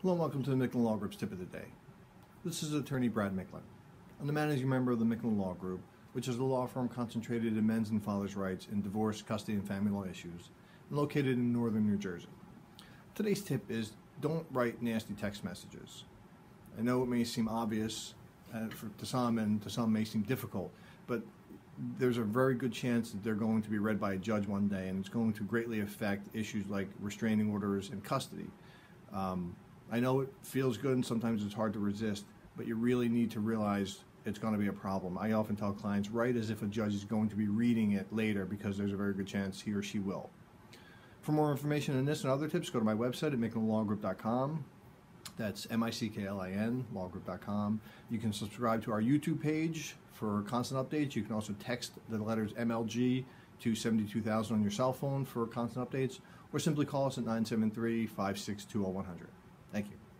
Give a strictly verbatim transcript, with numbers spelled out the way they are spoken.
Hello and welcome to the Micklin Law Group's Tip of the Day. This is attorney Brad Micklin. I'm the managing member of the Micklin Law Group, which is a law firm concentrated in men's and fathers' rights in divorce, custody, and family law issues, and located in northern New Jersey. Today's tip is don't write nasty text messages. I know it may seem obvious uh, for, to some, and to some may seem difficult, but there's a very good chance that they're going to be read by a judge one day, and it's going to greatly affect issues like restraining orders and custody. Um, I know it feels good and sometimes it's hard to resist, but you really need to realize it's going to be a problem. I often tell clients, write as if a judge is going to be reading it later, because there's a very good chance he or she will. For more information on this and other tips, go to my website at micklin law group dot com. That's M I C K L I N, law group dot com. You can subscribe to our YouTube page for constant updates. You can also text the letters M L G to seventy-two thousand on your cell phone for constant updates, or simply call us at nine seven three, five six two, zero one zero zero. Thank you.